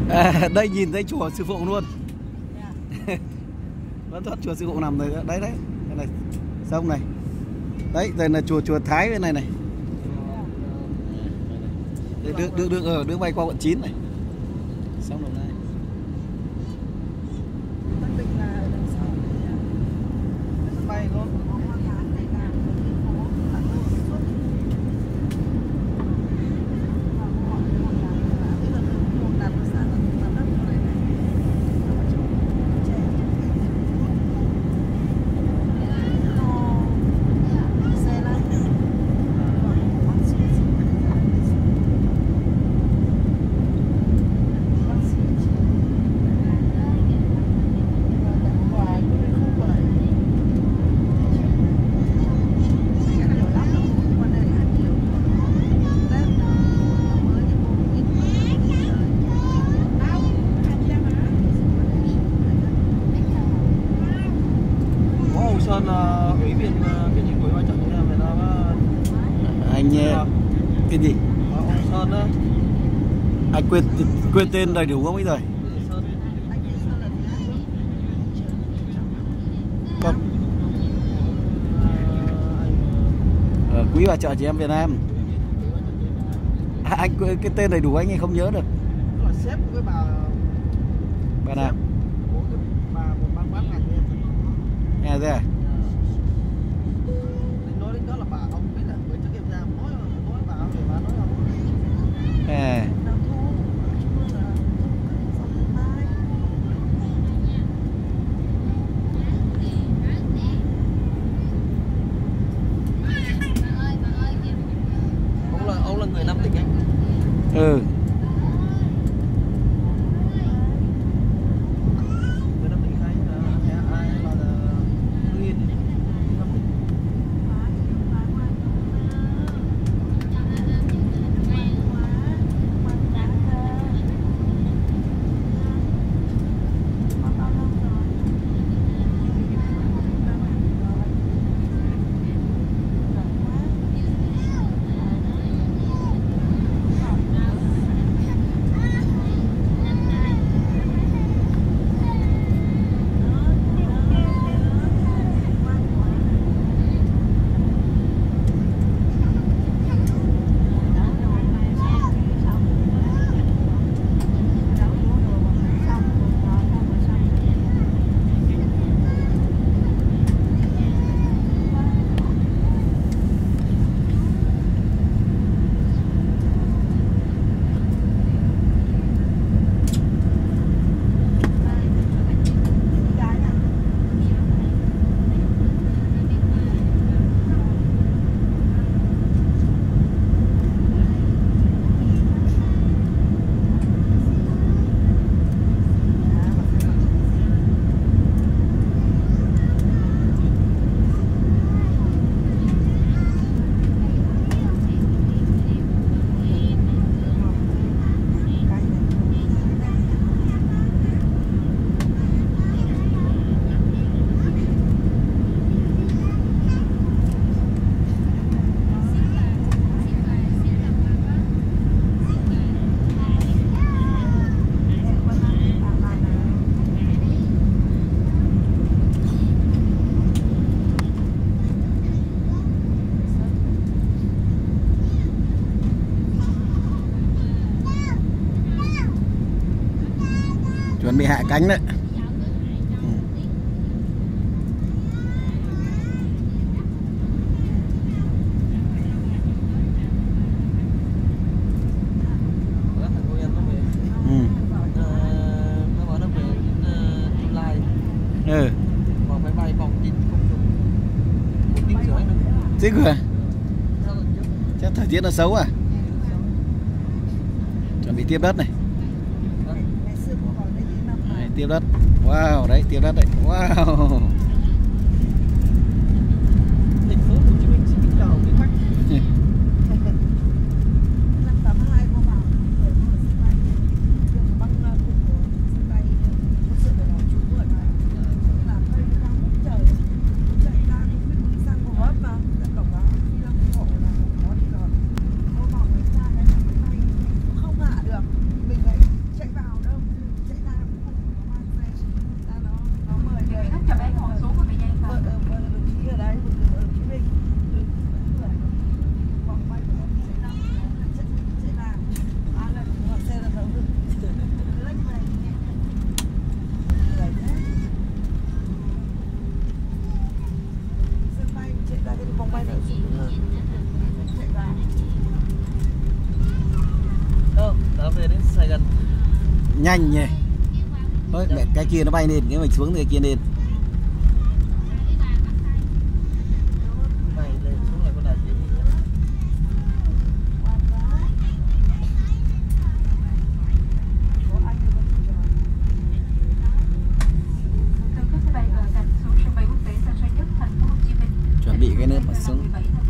Đây nhìn thấy chùa Sư Phụ luôn. Vẫn thoát chùa Sư Phụ nằm rồi đấy. Đấy đây này, sông này. Đấy, đây là chùa Thái bên này này. Đường bay qua quận 9 này. Xong rồi này. Bay luôn. Sơn là ủy viên cái gì của Ban Trận Việt Nam anh cái gì ông Sơn đó. Anh quên tên đầy đủ không bây giờ? Không. Quý bà chợ chị em Việt Nam. Anh cái tên đầy đủ anh ấy không nhớ được. Là sếp của cái bà nào? Của cái bà một ban ngành em. Nghe thế à? Nói đến đó là bà ông biết là với trước em ra nói bà thì bà nói không? Ông là người Nam Định anh. Ừ. Người Nam Định hay là ai là Hưng Yên. Chuẩn bị hạ cánh đấy. Ừ. Mà phải bay vòng 1 tiếng rưỡi nữa. Thế cơ à? Chắc thời tiết nó xấu à? Chuẩn bị tiếp đất này. Đấy, tiếp đất. Wow, đấy tiếp đất đấy. Wow. Thành phố Hồ Chí Minh xin kính chào quý khách. nhanh nhỉ. Thôi mẹ cái kia nó bay lên, cái mình xuống thì cái kia lên. Bay lên xuống là có là gì? Chuẩn bị cái nước mà xuống.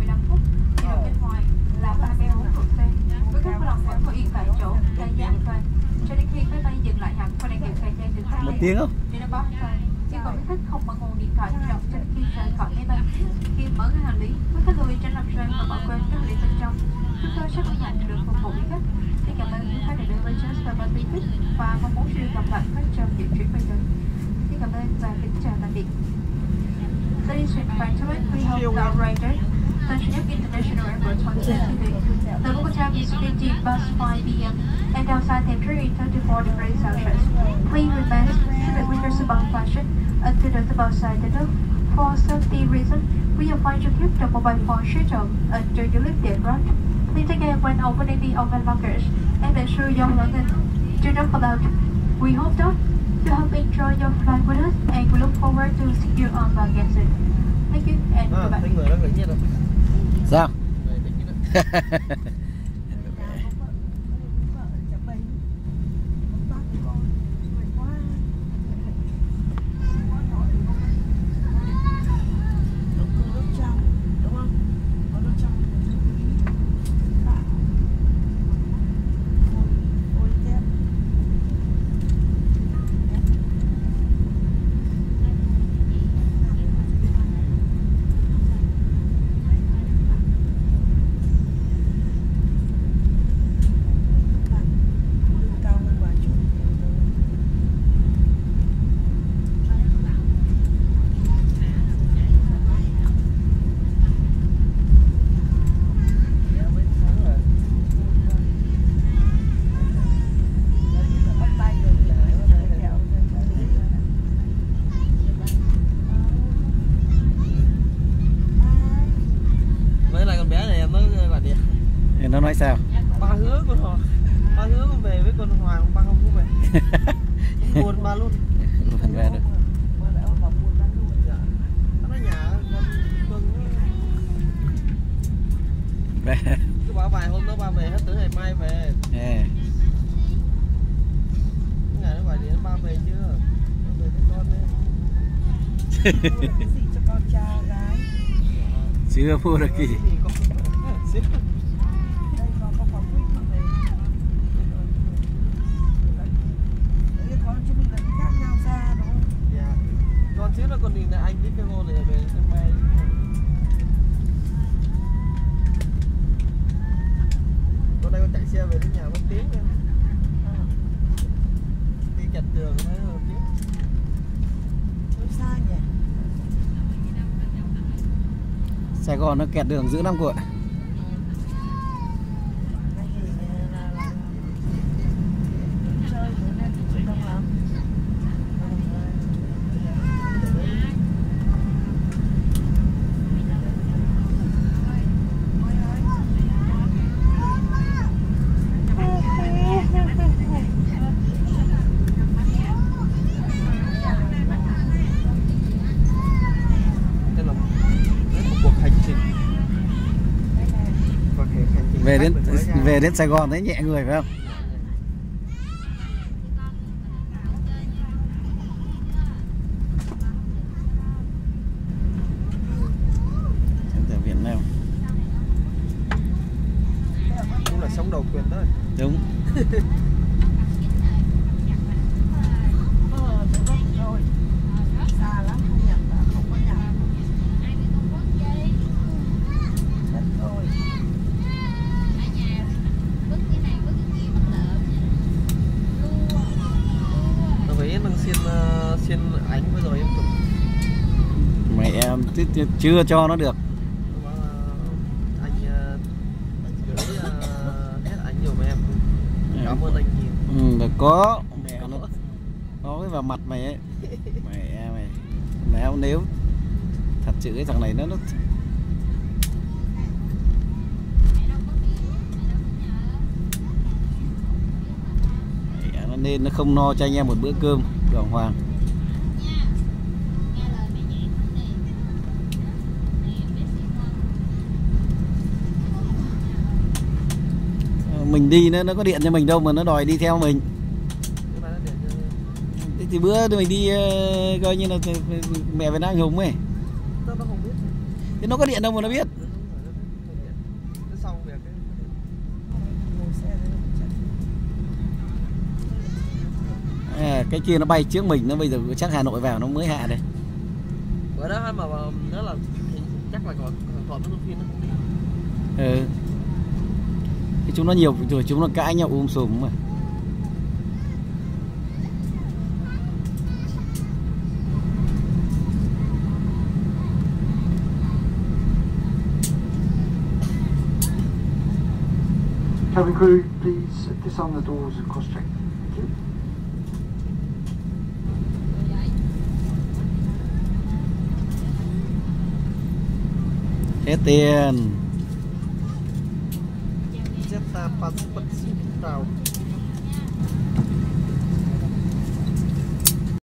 Một tiếng không? Chỉ còn biết thích không mở nguồn điện thoại di động cho đến khi rời khỏi máy bay. Khi mở cái hành lý, quý khách lưu ý tránh làm rơi và bỏ quên các hành lý bên trong. Chúng tôi sẽ hân hạnh được phục vụ quý khách. Xin cảm ơn quý khách đã đưa Rangers và Pacific và mong muốn sẽ được gặp lại khách trong những chuyến bay tới. Xin cảm ơn và kính chào tạm biệt. Ladies and gentlemen, we hope the operator Tanzania International Airport on today. The local time is 15 past 5 p.m. and outside temperature is 34 degrees Celsius. Please remain seated with your seatbelt fastened until the seatbelt sign the door. For safety reasons, we advise you keep the mobile phone switched on until you leave the aircraft. Please take care when opening the overhead lockers and ensure your luggage do not fall out. We hope that you have enjoyed your flight with us and we look forward to seeing you on board again soon. Thank you and goodbye. Thấy người đó người nhiệt rồi. Sao? Nó nói sao? Ba hứa con Hoàng, ba hứa con về với con Hoàng, ba không có về. Buồn ba luôn. Không về được. Nó nhà con về. cứ bảo vài hôm nữa ba về hết, tới ngày mai về. Ngày nó gọi điện ba về chưa? Ba về với con đi. Gì cho con cha gái? Chưa mua được gì. Con trước là con đi là anh với cái ngô này về sân bay. Con đây con chạy xe về đến nhà mất tiếng nữa. Đi chặt đường thấy hơn tiếng. Xa nhỉ? Sài Gòn nó kẹt đường dữ lắm cô ạ. Về đến Sài Gòn thấy nhẹ người phải không? Ở Việt Nam. Đúng là sống đầu quyền thôi. Đúng. Xin ảnh vừa rồi em chụp. Mẹ em chưa cho nó được. Anh gửi hết ảnh nhiều mà em. Cảm ơn anh nhiều. Có mẹ nó có cái vào mặt mày ấy. Mẹ mày nếu thật sự cái thằng này nó nên nó không no cho anh em một bữa cơm đàng hoàng. Mình đi nó có điện cho mình đâu mà nó đòi đi theo mình. Thế thì bữa mình đi coi như là mẹ Việt Nam anh Hùng ấy. Nó không biết. Thế nó có điện đâu mà nó biết. À, cái kia nó bay trước mình, nó bây giờ chắc Hà Nội vào nó mới hạ đây. Bữa đó mà nó là chắc là còn nó phim nó không đi. Ừ. Thì chúng nó nhiều rồi, chúng nó cãi nhau sùm mà. Cabin crew, please disarm the doors and cross-check. Thank you. Hết tiền. Jetta Pacific Tàu.